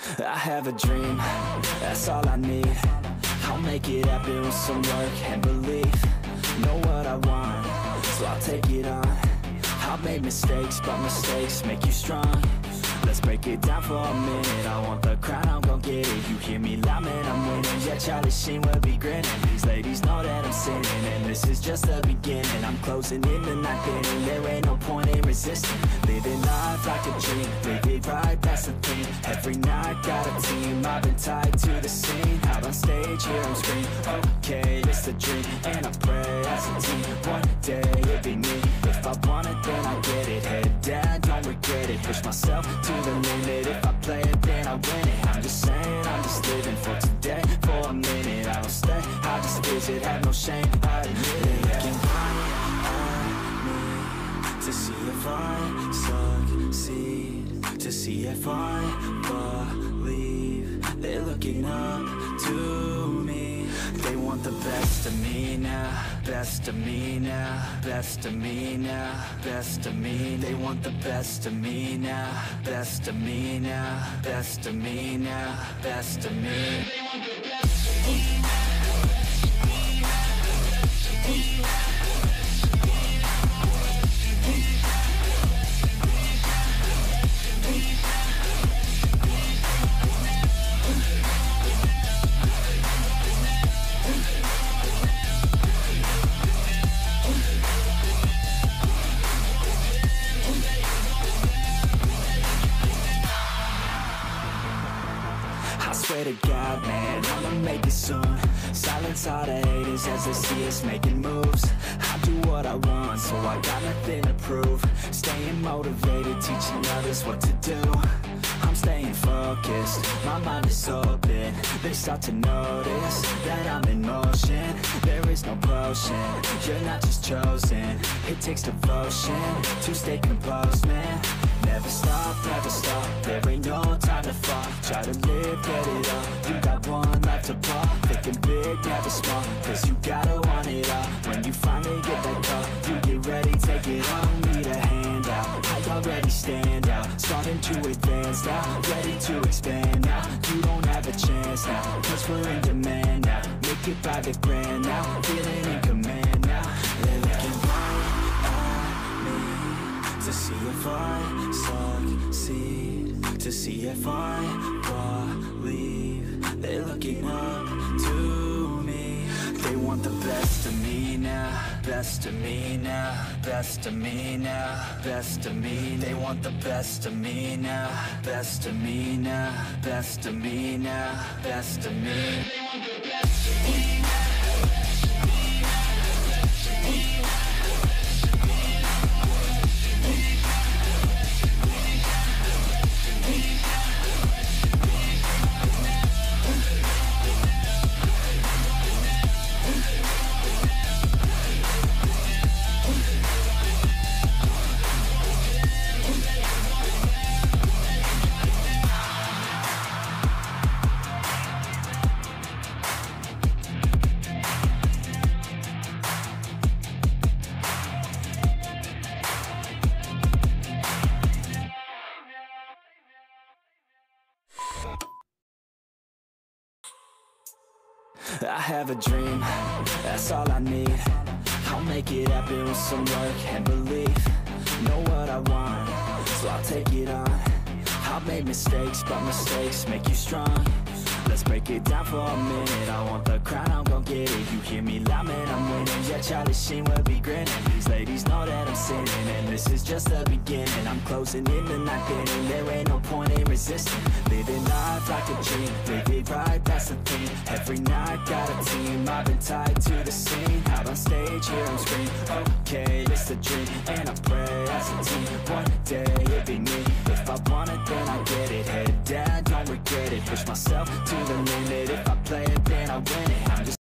I have a dream, that's all I need. I'll make it happen with some work and belief. Know what I want, so I'll take it on. I've made mistakes, but mistakes make you strong. Let's break it down for a minute. I want the crown, I'm gon' get it. You hear me loud, man, I'm winning. Yeah, Charlie Sheen will be grinning. These ladies know that I'm sinning, and this is just the beginning. I'm closing in the night inning. There ain't no point in resisting. Living life like a dream, live it right, that's the thing. Every night, got a team, I've been tied to the scene. Out on stage, here I'm screaming, okay, it's a dream. And I pray as a team, one day it'll be me. If I want it, then I get it. Head down, don't regret it. Push myself to the limit. If I play it, then I win it. I'm just saying, I'm just living for today. For a minute, I don't stay, I just visit. Have no shame, I admit it. Looking right at me to see if I succeed, to see if I believe. They're looking up to me. They want the best of me now, best of me now, best of me now, best of me. They want the best of me now, best of me now, best of me now, best of me. They want the best of me now. I swear to God, man, I'ma make it soon. Silence all the haters as they see us making moves. I do what I want, so I got nothing to prove. Staying motivated, teaching others what to do. I'm staying focused, my mind is open. They start to notice that I'm in motion. There is no potion, you're not just chosen. It takes devotion to stay composed, man. Never stop, there ain't no time to fall. Try to live, get it all, you got one life to ball. Thinking big, never small, cause you gotta want it all. When you finally get that call, you get ready, take it on. Need a handout, I already stand out. Starting to advance now, ready to expand now. You don't have a chance now, cause we're in demand now. Make it by the grand now, feeling in command now. They're looking right at me to see if I succeed, to see if I believe. They're looking up to me. They want the best of me now, best of me now, best of me now, best of me. They want the best of me now, best of me now, best of me now, best of me. They want the best of me now. I have a dream, that's all I need. I'll make it happen with some work and belief. Know what I want, so I'll take it on. I've made mistakes, but mistakes make you strong. Let's break it down for a minute. I want the crown, I'm gon' get it. You hear me loud, man, I'm winning. Yeah, Charlie Sheen will be grinning. These ladies know that I'm sinning, and this is just the beginning. I'm closing in the night inning. There ain't no point in resisting. Living life like a dream, live it right, that's the thing. Every night, got a team, I've been tied to the scene. Out on stage, here I'm screaming, okay, it's a dream. And I pray as a team, one day it'll be me. If I want it, then I get it. Head down, don't regret it. Push myself to the limit. If I play it, then I win it. I'm just